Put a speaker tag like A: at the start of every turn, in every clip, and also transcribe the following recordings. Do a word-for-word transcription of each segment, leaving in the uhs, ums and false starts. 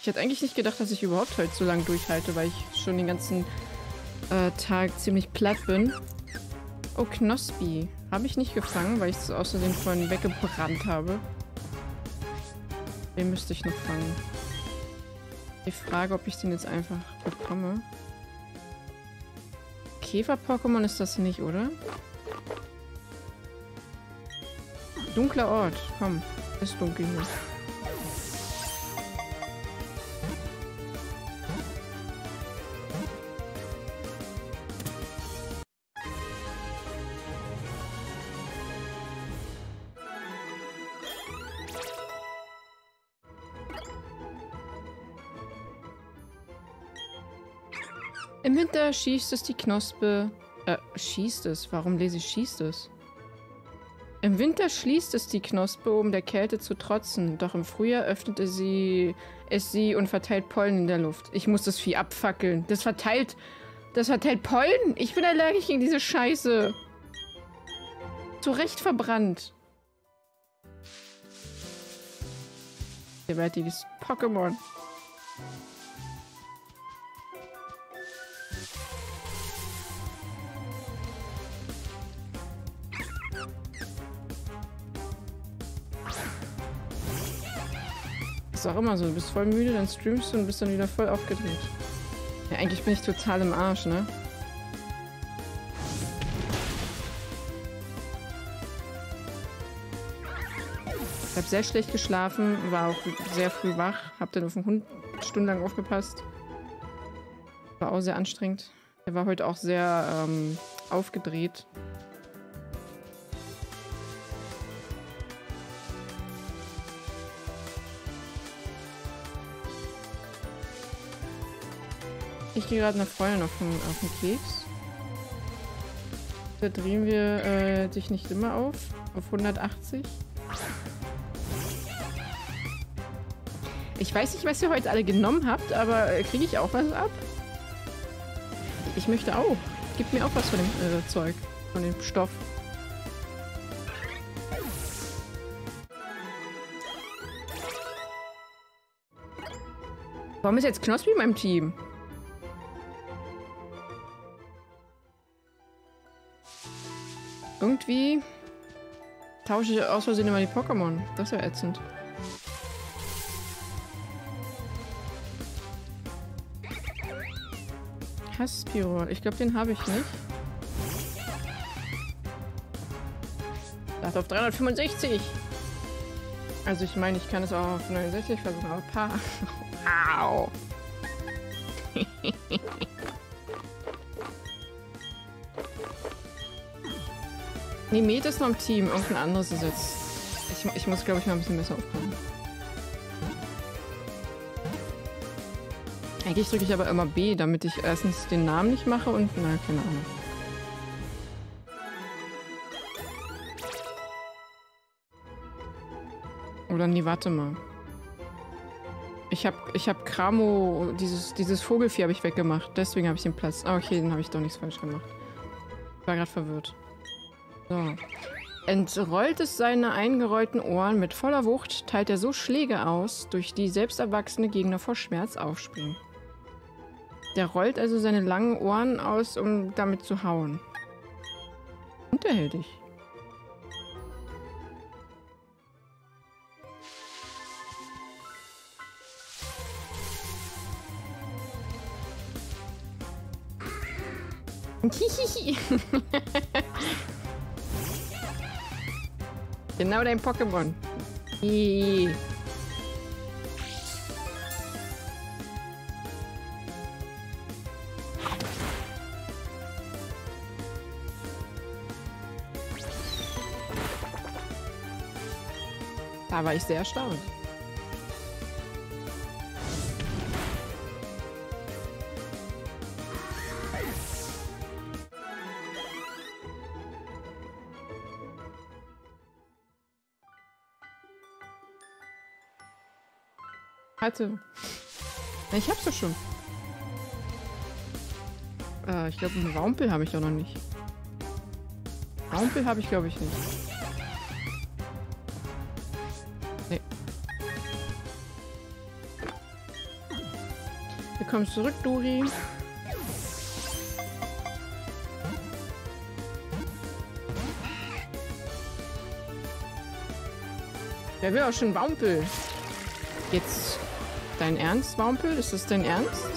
A: Ich hätte eigentlich nicht gedacht, dass ich überhaupt heute so lange durchhalte, weil ich schon den ganzen äh, Tag ziemlich platt bin. Oh, Knospi. Habe ich nicht gefangen, weil ich es außerdem vorhin weggebrannt habe. Den müsste ich noch fangen. Die Frage, ob ich den jetzt einfach bekomme. Käfer-Pokémon ist das nicht, oder? Dunkler Ort. Komm, ist dunkel hier. Im Winter schießt es die Knospe. Äh, schießt es? Warum lese ich schießt es? Im Winter schließt es die Knospe, um der Kälte zu trotzen. Doch im Frühjahr öffnete sie es sie und verteilt Pollen in der Luft. Ich muss das Vieh abfackeln. Das verteilt. Das verteilt Pollen? Ich bin allergisch gegen diese Scheiße. Zu Recht verbrannt. Gewaltiges Pokémon. Ist auch immer so, du bist voll müde, dann streamst du und bist dann wieder voll aufgedreht. Ja, eigentlich bin ich total im Arsch, ne? Ich habe sehr schlecht geschlafen, war auch sehr früh wach, hab dann auf den Hund stundenlang aufgepasst. War auch sehr anstrengend. Er war heute auch sehr ähm, aufgedreht. Ich gehe gerade einer Freundin auf den, auf den Keks. Da drehen wir äh, dich nicht immer auf. Auf hundertachtzig. Ich weiß nicht, was ihr heute alle genommen habt, aber äh, kriege ich auch was ab? Ich möchte auch. Gib mir auch was von dem äh, Zeug. Von dem Stoff. Warum ist jetzt Knospi in meinem Team? Irgendwie tausche ich aus Versehen immer die Pokémon. Das ist ja ätzend. Haspiro. Ich glaube, den habe ich nicht. Das auf dreihundertfünfundsechzig. Also ich meine, ich kann es auch auf neunundsechzig versuchen, aber paar. Au. Nee, Met ist noch im Team. Irgendein anderes ist jetzt. Ich, ich muss, glaube ich, mal ein bisschen besser aufpassen. Eigentlich drücke ich aber immer B, damit ich erstens den Namen nicht mache und... Na, keine Ahnung. Oder nee, warte mal. Ich habe ich hab Kramo, dieses, dieses Vogelvieh habe ich weggemacht. Deswegen habe ich den Platz. Ah, okay, dann habe ich doch nichts falsch gemacht. Ich war gerade verwirrt. So. Entrollt es seine eingerollten Ohren mit voller Wucht, teilt er so Schläge aus, durch die selbst erwachsene Gegner vor Schmerz aufspringen. Der rollt also seine langen Ohren aus, um damit zu hauen. Unterhältig. Genau dein Pokémon. Hihi. Da war ich sehr erstaunt. Hatte. Ich hab's doch schon. Äh, ich glaube, einen Raumpel habe ich doch noch nicht. Raumpel habe ich, glaube ich, nicht. Nee. Willkommen zurück, Duri. Wer will auch schon Wampel? Jetzt dein Ernst, Wampel? Ist das dein Ernst?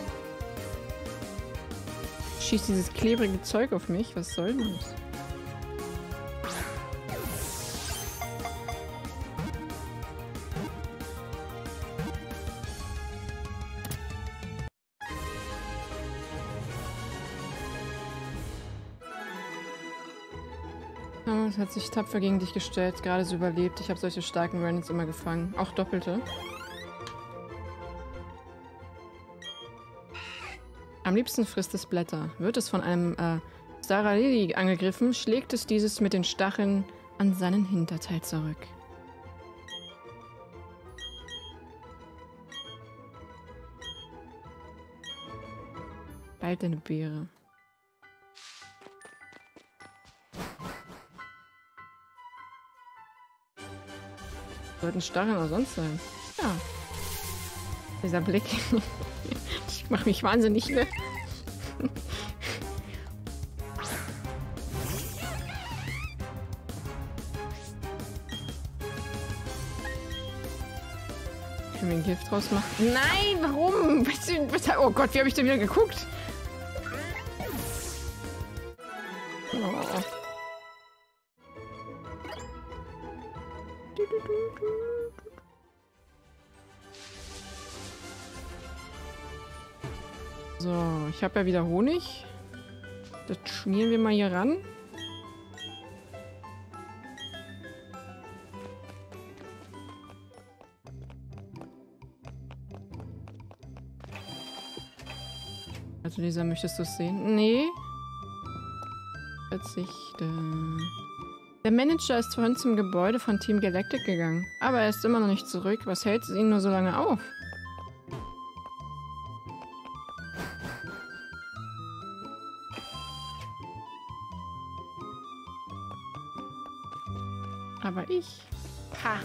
A: Schießt dieses klebrige Zeug auf mich? Was soll das? Oh, es hat sich tapfer gegen dich gestellt, gerade so überlebt. Ich habe solche starken Randits immer gefangen. Auch doppelte. Am liebsten frisst es Blätter. Wird es von einem äh, Staralili angegriffen, schlägt es dieses mit den Stacheln an seinen Hinterteil zurück. Bald eine Beere. Sollten Stacheln oder sonst sein. Ja. Dieser Blick. Ich mach mich wahnsinnig, ne? Können wir ein Gift draus machen? Nein, warum? Oh Gott, wie habe ich denn wieder geguckt? Oh. So, ich habe ja wieder Honig. Das schmieren wir mal hier ran. Also Lisa, möchtest du es sehen? Nee. Verzichte. Der Manager ist vorhin zum Gebäude von Team Galactic gegangen. Aber er ist immer noch nicht zurück. Was hält ihn nur so lange auf? Aber ich... Ha!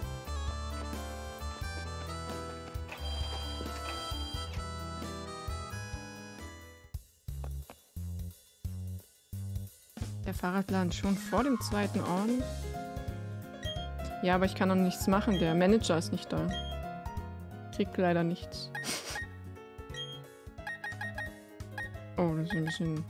A: Der Fahrradladen schon vor dem zweiten Orden? Ja, aber ich kann noch nichts machen. Der Manager ist nicht da. Kriegt leider nichts. Oh, das ist ein bisschen...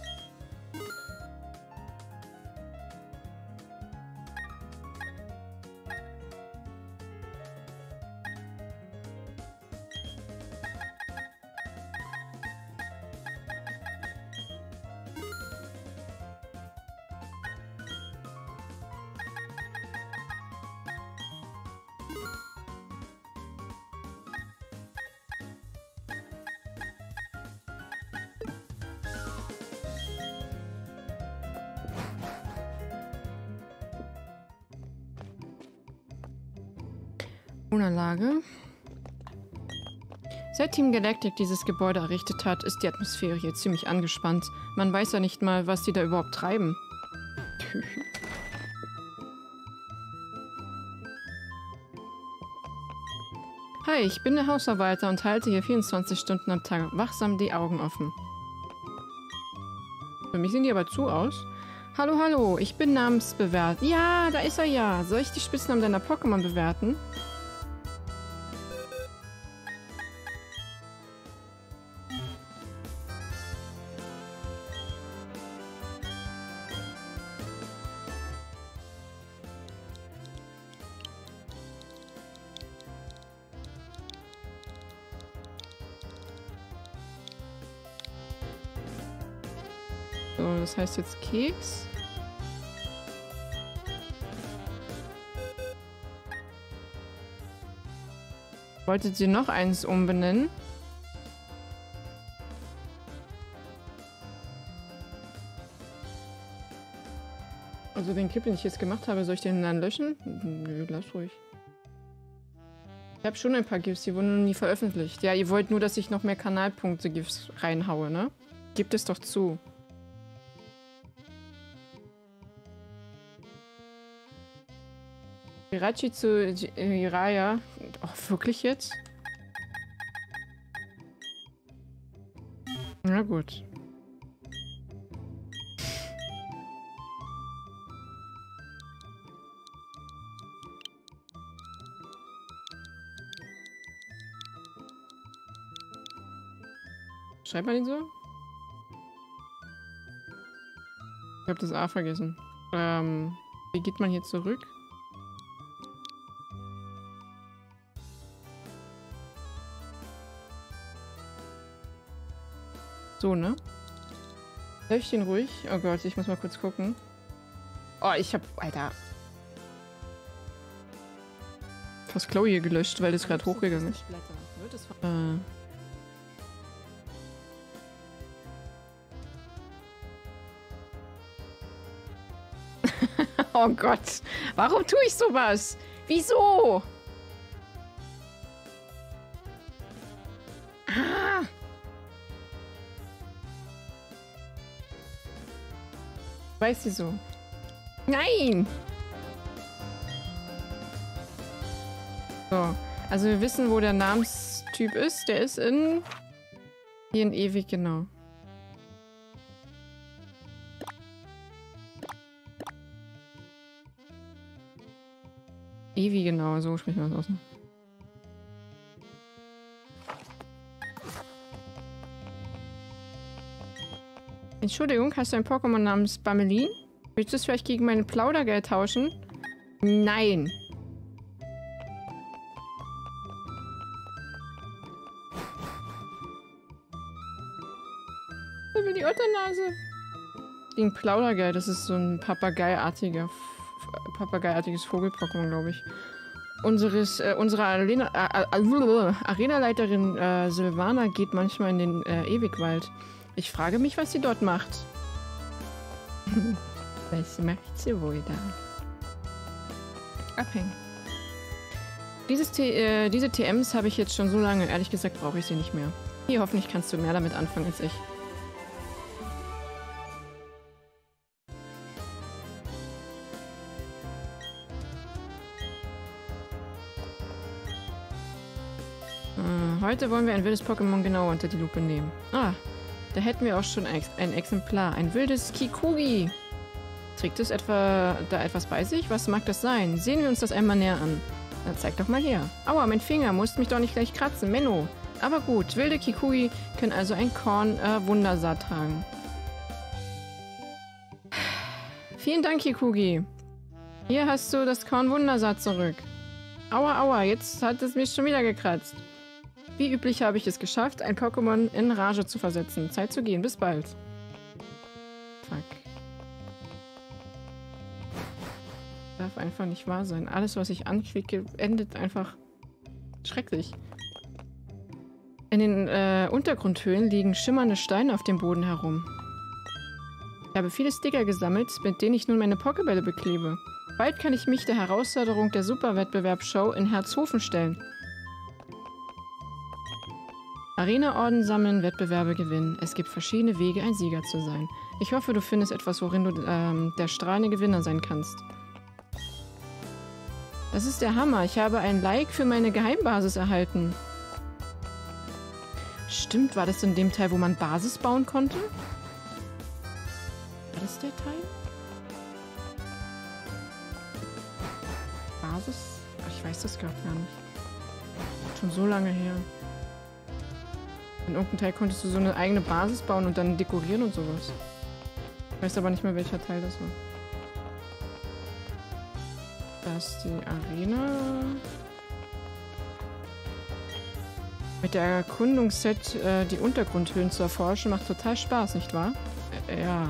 A: Anlage. Seit Team Galactic dieses Gebäude errichtet hat, ist die Atmosphäre hier ziemlich angespannt. Man weiß ja nicht mal, was die da überhaupt treiben. Hi, ich bin der Hausverwalter und halte hier vierundzwanzig Stunden am Tag wachsam die Augen offen. Für mich sehen die aber zu aus. Hallo, hallo, ich bin namensbewährt. Ja, da ist er ja. Soll ich die Spitznamen deiner Pokémon bewerten? So, das heißt jetzt Keks. Wolltet ihr noch eins umbenennen? Also den Clip, den ich jetzt gemacht habe, soll ich den dann löschen? Nö, lass ruhig. Ich habe schon ein paar GIFs, die wurden noch nie veröffentlicht. Ja, ihr wollt nur, dass ich noch mehr Kanalpunkte-GIFs reinhaue, ne? Gebt es doch zu. Hirachi zu Jiraiya. Oh, wirklich jetzt? Na gut. Schreibt man den so? Ich habe das A vergessen. Ähm, wie geht man hier zurück? So, ne? Läuft ich den ruhig? Oh Gott, ich muss mal kurz gucken. Oh, ich hab... Alter. Fast Chloe hier gelöscht, weil das gerade hochgegangen ist. Äh... Oh Gott, warum tue ich sowas? Wieso? Ah. Weiß sie so. Nein! So, also wir wissen, wo der Namenstyp ist. Der ist in... Hier in ewig, genau. Evi, genau, so spricht man das aus. Ne? Entschuldigung, hast du ein Pokémon namens Bamelin? Willst du es vielleicht gegen meine Plaudergeld tauschen? Nein. Ich will die Otternase. Gegen Plaudergeld, das ist so ein Papageiartiger Papageiartiges Vogel-Pokémon, glaube ich. Unseres, äh, unsere Arena, äh, äh, Arenaleiterin äh, Silvana geht manchmal in den äh, Ewigwald. Ich frage mich, was sie dort macht. Was macht sie wohl da? Abhängen. Dieses T äh, diese T Ms habe ich jetzt schon so lange. Ehrlich gesagt brauche ich sie nicht mehr. Hier, hoffentlich kannst du mehr damit anfangen als ich. Heute wollen wir ein wildes Pokémon genauer unter die Lupe nehmen. Ah, da hätten wir auch schon ein Exemplar. Ein wildes Kikugi. Trägt es etwa da etwas bei sich? Was mag das sein? Sehen wir uns das einmal näher an. Na, zeig doch mal her. Aua, mein Finger. Musst mich doch nicht gleich kratzen. Menno. Aber gut, wilde Kikugi können also ein Korn-Wundersaat äh, tragen. Vielen Dank, Kikugi. Hier hast du das Korn-Wundersaat zurück. Aua, aua, jetzt hat es mich schon wieder gekratzt. Wie üblich habe ich es geschafft, ein Pokémon in Rage zu versetzen. Zeit zu gehen. Bis bald. Fuck. Darf einfach nicht wahr sein. Alles, was ich anklicke, endet einfach schrecklich. In den äh, Untergrundhöhlen liegen schimmernde Steine auf dem Boden herum. Ich habe viele Sticker gesammelt, mit denen ich nun meine Pokébälle beklebe. Bald kann ich mich der Herausforderung der Superwettbewerbsshow in Herzhofen stellen. Arena-Orden sammeln, Wettbewerbe gewinnen. Es gibt verschiedene Wege, ein Sieger zu sein. Ich hoffe, du findest etwas, worin du ähm, der strahlende Gewinner sein kannst. Das ist der Hammer. Ich habe ein Like für meine Geheimbasis erhalten. Stimmt, war das in dem Teil, wo man Basis bauen konnte? War das der Teil? Basis? Ach, ich weiß das gerade gar nicht. Schon so lange her. In irgendeinem Teil konntest du so eine eigene Basis bauen und dann dekorieren und sowas. Ich weiß aber nicht mehr, welcher Teil das war. Da ist die Arena. Mit der Erkundungsset äh, die Untergrundhöhlen zu erforschen, macht total Spaß, nicht wahr? Äh, ja.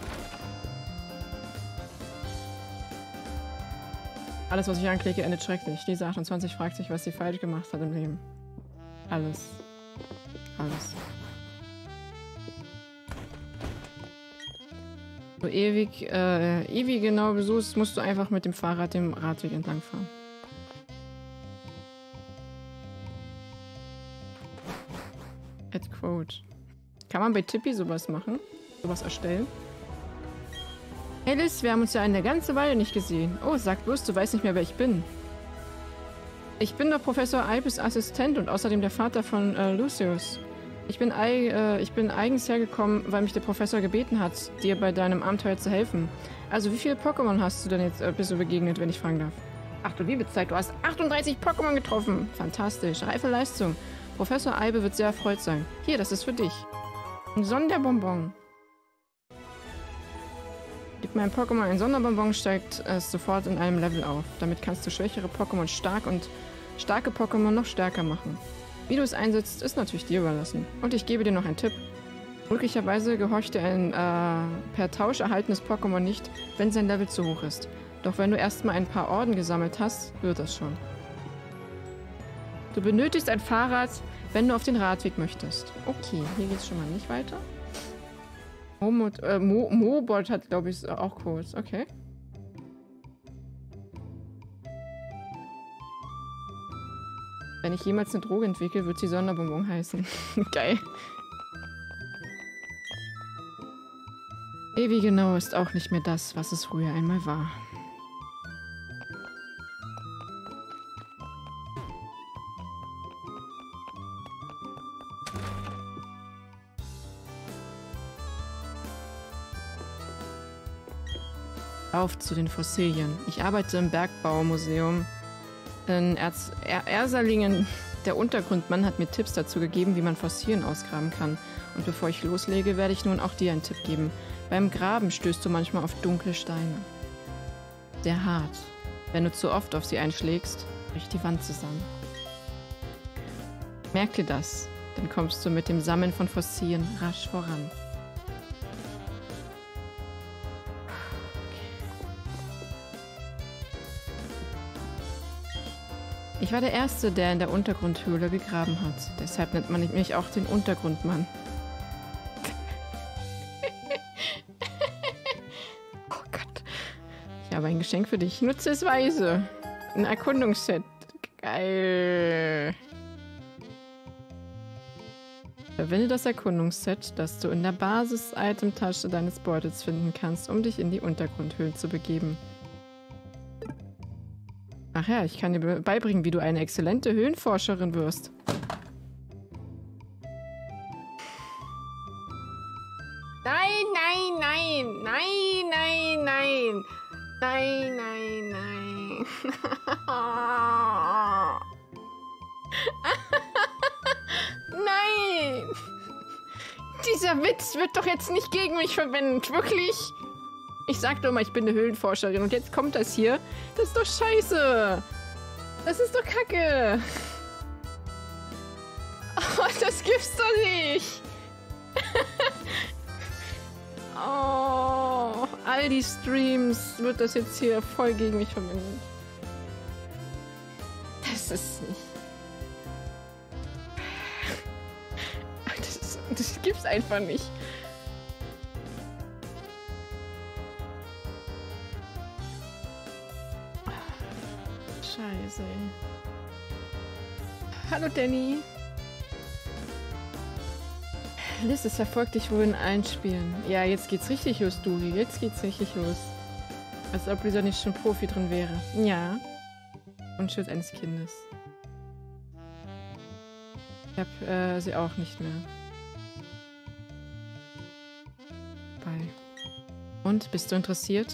A: Alles, was ich anklicke, endet schrecklich. Diese achtundzwanzig fragt sich, was sie falsch gemacht hat im Leben. Alles. Alles. So ewig, äh, ewig genau besuchst, musst du einfach mit dem Fahrrad dem Radweg entlang fahren. Add Quote. Kann man bei Tippi sowas machen? Sowas erstellen? Hey Liz, wir haben uns ja eine ganze Weile nicht gesehen. Oh, sag bloß, du weißt nicht mehr, wer ich bin. Ich bin doch Professor Alpes Assistent und außerdem der Vater von äh, Lucius. Ich bin, ei, äh, ich bin eigens hergekommen, weil mich der Professor gebeten hat, dir bei deinem Abenteuer zu helfen. Also wie viele Pokémon hast du denn jetzt äh, bist du begegnet, wenn ich fragen darf? Ach du liebe Zeit, du hast achtunddreißig Pokémon getroffen. Fantastisch, reife Leistung. Professor Eibe wird sehr erfreut sein. Hier, das ist für dich. Ein Sonderbonbon. Gib mir ein Pokémon ein Sonderbonbon, steigt es sofort in einem Level auf. Damit kannst du schwächere Pokémon stark und starke Pokémon noch stärker machen. Wie du es einsetzt, ist natürlich dir überlassen. Und ich gebe dir noch einen Tipp. Möglicherweise gehorcht dir ein äh, per Tausch erhaltenes Pokémon nicht, wenn sein Level zu hoch ist. Doch wenn du erstmal ein paar Orden gesammelt hast, wird das schon. Du benötigst ein Fahrrad, wenn du auf den Radweg möchtest. Okay, hier geht's schon mal nicht weiter. Momot, äh, Mo, Mobot hat, glaube ich, auch kurz. Okay. Wenn ich jemals eine Droge entwickle, wird sie Sonderbonbon heißen. Geil. Ewi genau ist auch nicht mehr das, was es früher einmal war. Auf zu den Fossilien. Ich arbeite im Bergbaumuseum in Erz er Ersalingen. Der Untergrundmann hat mir Tipps dazu gegeben, wie man Fossilien ausgraben kann. Und bevor ich loslege, werde ich nun auch dir einen Tipp geben. Beim Graben stößt du manchmal auf dunkle Steine. Sehr hart. Wenn du zu oft auf sie einschlägst, bricht die Wand zusammen. Merk dir das, dann kommst du mit dem Sammeln von Fossilien rasch voran. Ich war der Erste, der in der Untergrundhöhle gegraben hat. Deshalb nennt man mich auch den Untergrundmann. Oh Gott. Ich habe ein Geschenk für dich. Nutze es weise. Ein Erkundungsset. Geil. Verwende das Erkundungsset, das du in der Basis-Item-Tasche deines Beutels finden kannst, um dich in die Untergrundhöhlen zu begeben. Ach ja, ich kann dir beibringen, wie du eine exzellente Höhlenforscherin wirst. Nein, nein, nein, nein, nein, nein, nein, nein, nein. Nein! Dieser Witz wird doch jetzt nicht gegen mich verwendet, wirklich? Ich sag doch mal, ich bin eine Höhlenforscherin und jetzt kommt das hier. Das ist doch scheiße. Das ist doch kacke. Oh, das gibt's doch nicht. Oh, all die Streams wird das jetzt hier voll gegen mich verwendet. Das ist nicht... Das, das gibt's einfach nicht. Scheiße. Hallo Danny. Liz, es verfolgt dich wohl in allen Spielen. Ja, jetzt geht's richtig los, Duri. Jetzt geht's richtig los. Als ob Lisa nicht schon Profi drin wäre. Ja. Und Schutz eines Kindes. Ich hab äh, sie auch nicht mehr. Bye. Und, bist du interessiert?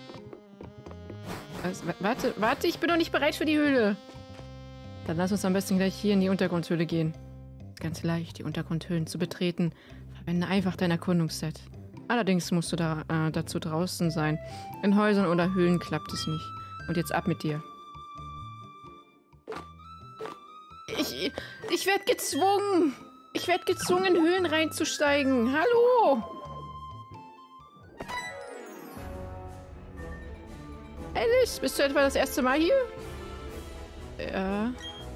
A: Also, warte, warte, ich bin noch nicht bereit für die Höhle. Dann lass uns am besten gleich hier in die Untergrundhöhle gehen. Ganz leicht, die Untergrundhöhlen zu betreten. Verwende einfach dein Erkundungsset. Allerdings musst du da äh, dazu draußen sein. In Häusern oder Höhlen klappt es nicht. Und jetzt ab mit dir. Ich, ich werde gezwungen. Ich werde gezwungen, in Höhlen reinzusteigen. Hallo! Alice, bist du etwa das erste Mal hier? Ja.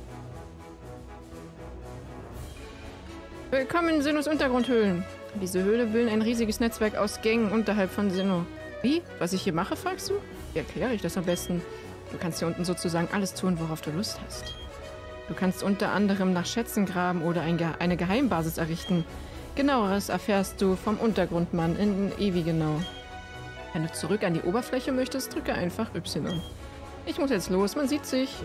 A: Willkommen in Sinnohs Untergrundhöhlen. Diese Höhle bildet ein riesiges Netzwerk aus Gängen unterhalb von Sinnoh. Wie? Was ich hier mache, fragst du? Wie erkläre ich das am besten? Du kannst hier unten sozusagen alles tun, worauf du Lust hast. Du kannst unter anderem nach Schätzen graben oder ein Ge eine Geheimbasis errichten. Genaueres erfährst du vom Untergrundmann in Ewi genau. Wenn du zurück an die Oberfläche möchtest, drücke einfach Y. Ich muss jetzt los, man sieht sich.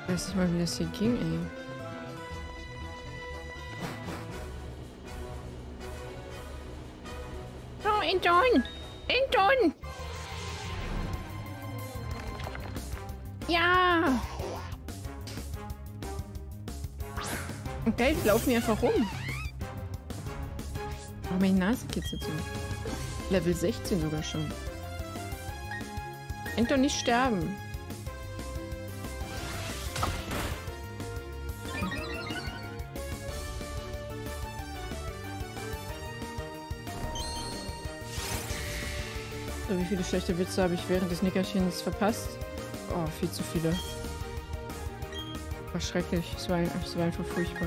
A: Ich weiß nicht mal, wie das hier ging, ey. Oh, Anton! Anton! Ja! Okay, die laufen hier einfach rum. Oh, meine Nase kitzelt so. Level sechzehn sogar schon. Anton, nicht sterben. So, wie viele schlechte Witze habe ich während des Nickerchens verpasst? Oh, viel zu viele. War schrecklich. Es war, es war einfach furchtbar.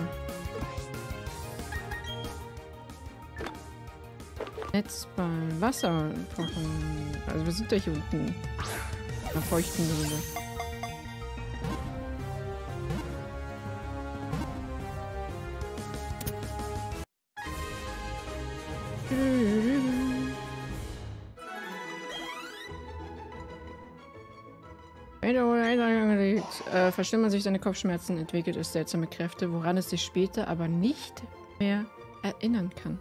A: Netzball, Wasser kochen. Also wir sind ja hier unten. Auf feuchten Höhle. Äh, verschlimmern sich seine Kopfschmerzen, entwickelt es seltsame Kräfte, woran es sich später aber nicht mehr erinnern kann.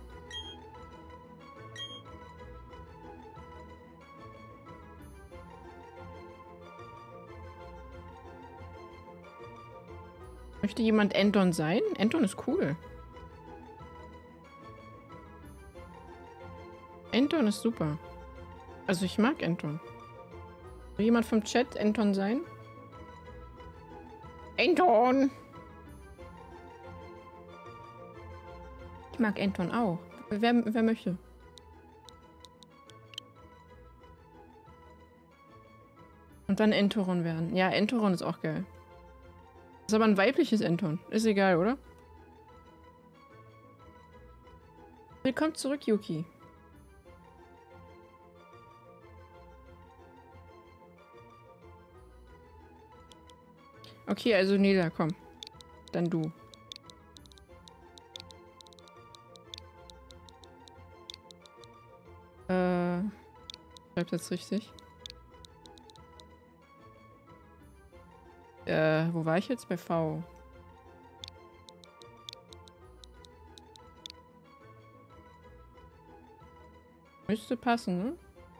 A: Möchte jemand Anton sein? Anton ist cool. Anton ist super. Also ich mag Anton. Will jemand vom Chat Anton sein? Anton! Ich mag Anton auch. Wer, wer möchte? Und dann Entoron werden. Ja, Entoron ist auch geil. Ist aber ein weibliches Anton. Ist egal, oder? Willkommen zurück, Yuki. Okay, also Nela, komm. Dann du. Äh, schreibt jetzt richtig. Äh, wo war ich jetzt? Bei V. Müsste passen, ne?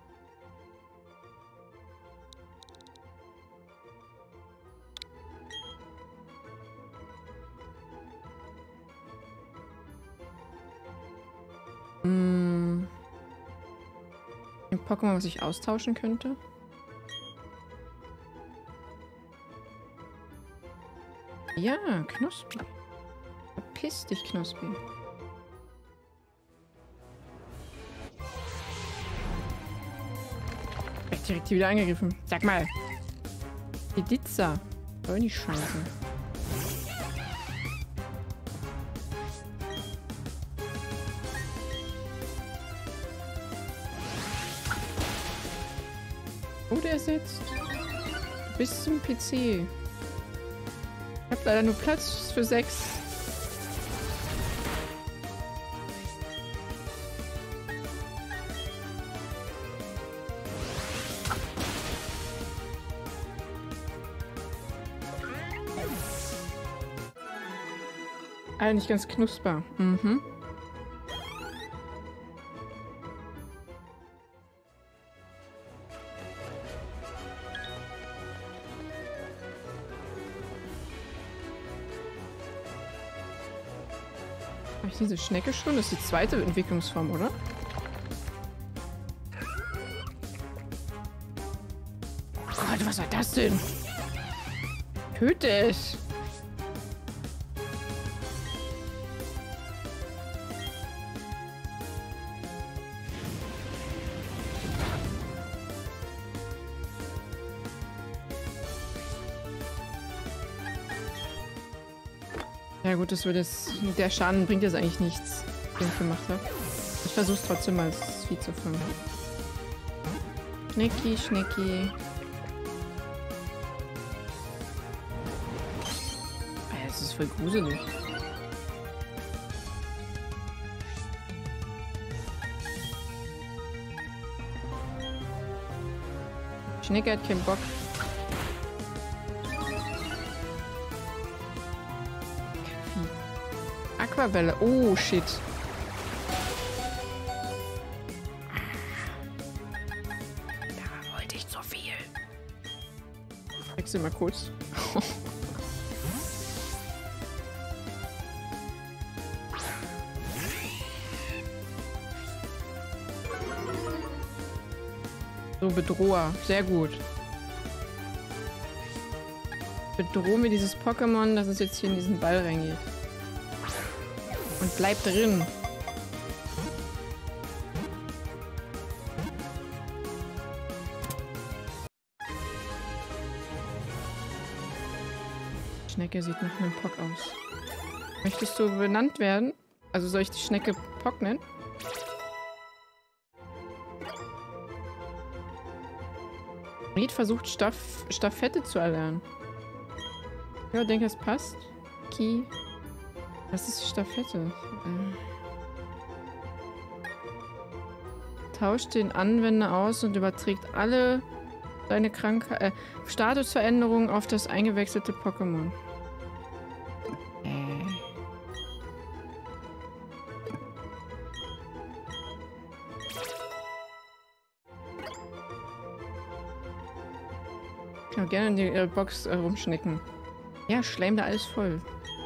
A: Hm. Ein Pokémon, was ich austauschen könnte? Ja, Knospi. Verpiss dich, Knospi. Direkt hier wieder angegriffen. Sag mal. Die Ditza. Soll nicht scheiße. Oh, der sitzt. Bis zum P C. Ich hab leider nur Platz für sechs. Eigentlich ganz knusper. Mhm. Habe ich diese Schnecke schon? Das ist die zweite Entwicklungsform, oder? Gott, was war das denn? Töte es! Ja gut, das wird jetzt... Der Schaden bringt jetzt eigentlich nichts, den ich gemacht habe. Ich versuche es trotzdem mal als Vieh zu fangen. Schnecki, Schnecki. Das ist voll gruselig. Schnecke hat keinen Bock. Aquavelle. Oh, shit. Da wollte ich zu viel. Wechsel mal kurz. So, Bedroher. Sehr gut. Bedrohen wir dieses Pokémon, dass es jetzt hier in diesen Ball reingeht. Und bleibt drin. Die Schnecke sieht nach einem Pock aus. Möchtest du benannt werden? Also soll ich die Schnecke Pock nennen? Reed versucht Staff Staffette zu erlernen. Ja, ich denke, es passt. Key. Was ist Staffette? Äh. Tauscht den Anwender aus und überträgt alle seine Krankheit, äh, Statusveränderungen auf das eingewechselte Pokémon. Äh. Ich kann gerne in die äh, Box äh, rumschnicken. Ja, schleim da alles voll.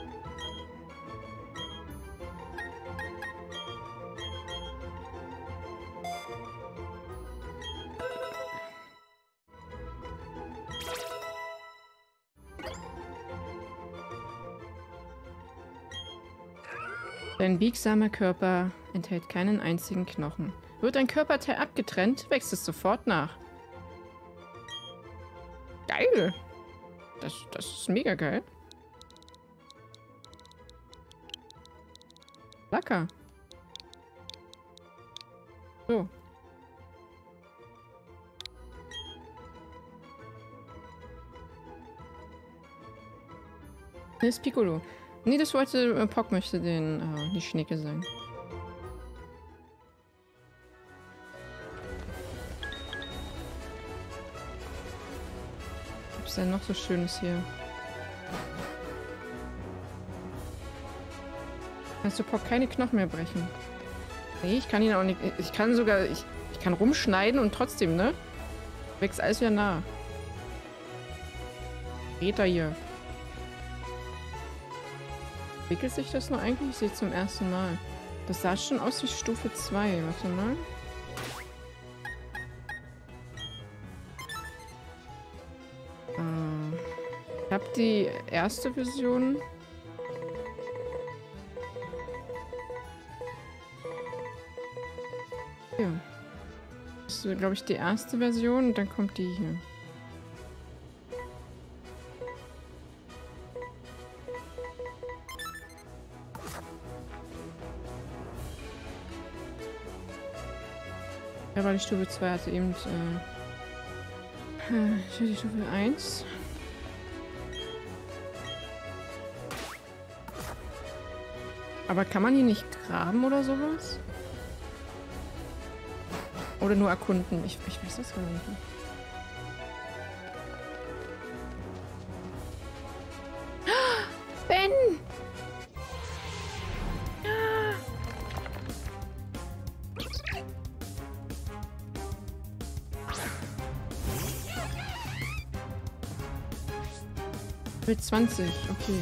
A: Dein biegsamer Körper enthält keinen einzigen Knochen. Wird ein Körperteil abgetrennt, wächst es sofort nach. Geil! Das, das ist mega geil. Lecker. So. Das ist Piccolo. Nee, das wollte, äh, Pock möchte den, äh, die Schnecke sein. Was ist denn noch so Schönes hier? Kannst du Pock keine Knochen mehr brechen? Nee, ich kann ihn auch nicht. Ich kann sogar. Ich, ich kann rumschneiden und trotzdem, ne? Wächst alles wieder nah. Geht da hier. Entwickelt sich das noch eigentlich? Ich sehe es zum ersten Mal. Das sah schon aus wie Stufe zwei. Warte mal. Äh, ich habe die erste Version. Ja. Das ist, glaube ich, die erste Version und dann kommt die hier. Ja, weil die Stufe zwei hatte eben äh, ich die Stufe eins. Aber kann man hier nicht graben oder sowas? Oder nur erkunden? Ich, ich weiß das gar nicht. Ben! Mit zwanzig, okay.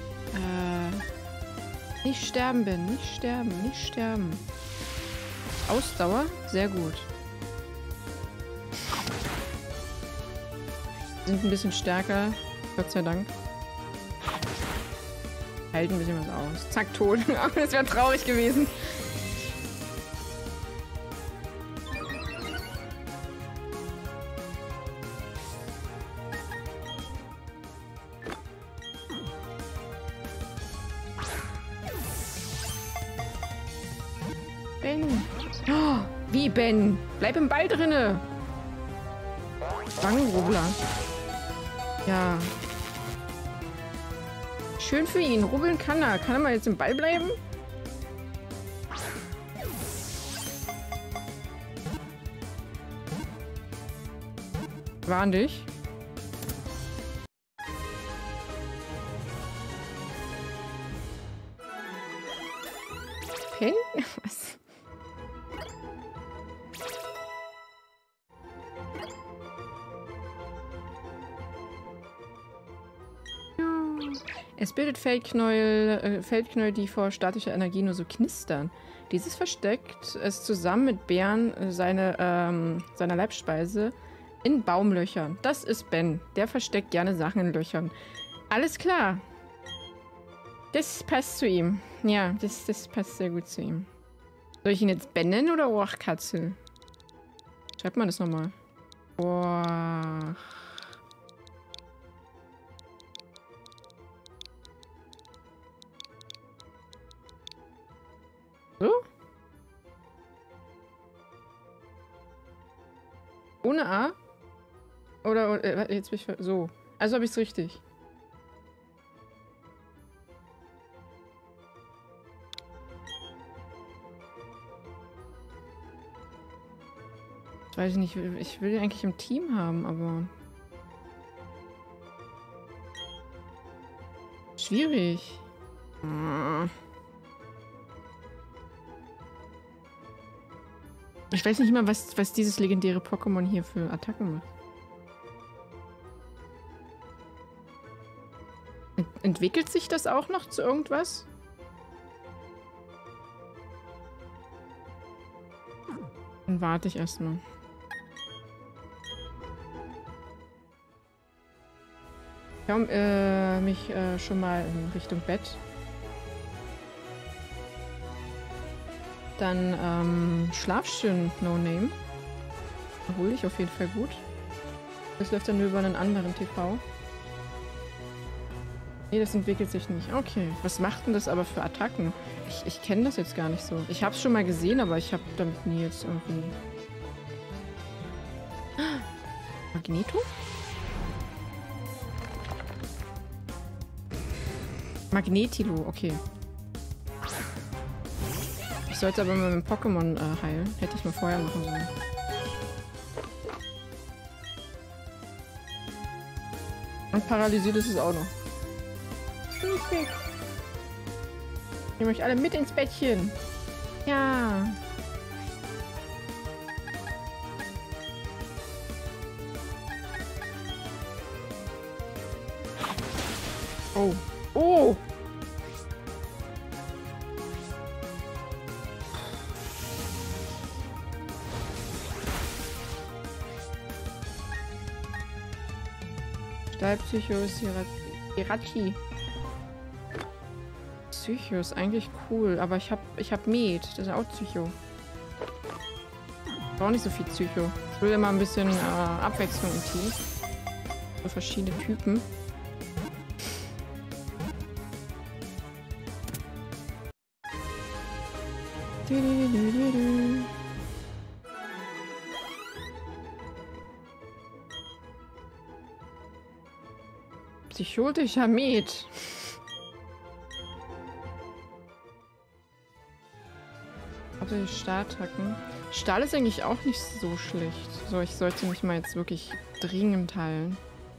A: Äh, nicht sterben, Ben. Nicht sterben, nicht sterben. Ausdauer? Sehr gut. Sind ein bisschen stärker. Gott sei Dank. Hält ein bisschen was aus. Zack, tot. Das wäre traurig gewesen. Ben. Oh, wie Ben? Bleib im Ball drinne. Wangenrubbler. Ja. Schön für ihn. Rubbeln kann er. Kann er mal jetzt im Ball bleiben? Warn dich. Pen? Was? Es bildet Feldknäuel, äh, Feldknäuel, die vor statischer Energie nur so knistern. Dieses versteckt es zusammen mit Beeren äh, seine, ähm, seiner Leibspeise in Baumlöchern. Das ist Ben. Der versteckt gerne Sachen in Löchern. Alles klar. Das passt zu ihm. Ja, das, das passt sehr gut zu ihm. Soll ich ihn jetzt Ben nennen oder Oachkatzel? Schreibt man das nochmal. Oach. So? Ohne A? Oder, äh, jetzt bin ich... So. Also habe ich es richtig. Ich weiß nicht, ich will ihn eigentlich im Team haben, aber... Schwierig. Hm. Ich weiß nicht mal, was, was dieses legendäre Pokémon hier für Attacken macht. Ent entwickelt sich das auch noch zu irgendwas? Dann warte ich erstmal. Ich komme äh, mich äh, schon mal in Richtung Bett. Dann ähm, Schlafschön No Name. Hol ich auf jeden Fall gut. Das läuft dann nur über einen anderen T V. Nee, das entwickelt sich nicht. Okay, was macht denn das aber für Attacken? Ich, ich kenne das jetzt gar nicht so. Ich habe es schon mal gesehen, aber ich habe damit nie jetzt irgendwie... Magneto? Magnetilo, okay. Ich sollte aber mal mit dem Pokémon äh, heilen. Hätte ich mal vorher machen sollen. Und paralysiert ist es auch noch. Nicht weg. Ich nehme euch alle mit ins Bettchen. Ja. Oh. Oh! Stahlpsychos Hirachi. Psycho ist eigentlich cool, aber ich hab, ich hab Med. Das ist auch Psycho. Ich brauche nicht so viel Psycho. Ich will immer ein bisschen äh, Abwechslung im Team. So verschiedene Typen. Du, du, du, du, du. Psychotischer Med. Aber die Stahlattacken. Stahl ist eigentlich auch nicht so schlecht. So, ich sollte mich mal jetzt wirklich dringend heilen.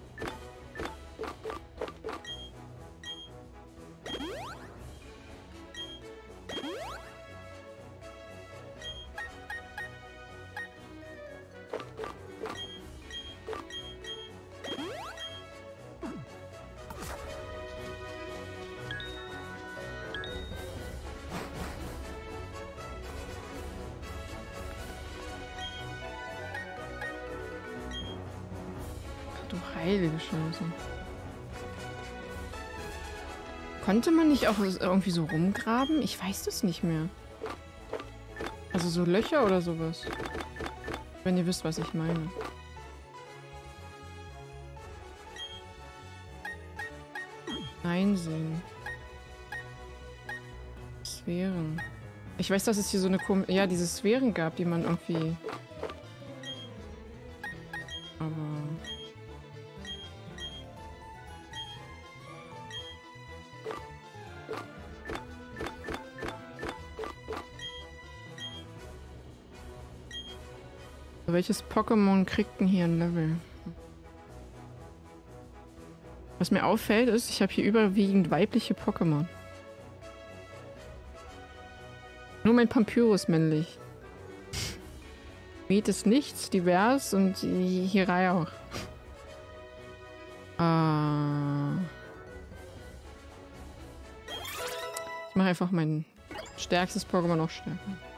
A: Du heilige Scheiße. Konnte man nicht auch irgendwie so rumgraben? Ich weiß das nicht mehr. Also so Löcher oder sowas. Wenn ihr wisst, was ich meine. Einsehen. Sphären. Ich weiß, dass es hier so eine Kom ja, diese Sphären gab, die man irgendwie... Aber... Welches Pokémon kriegt denn hier ein Level? Was mir auffällt ist, ich habe hier überwiegend weibliche Pokémon. Nur mein Papyrus männlich. Miet ist nichts, divers und die Hirai auch. Ah. Ich mache einfach mein stärkstes Pokémon noch stärker.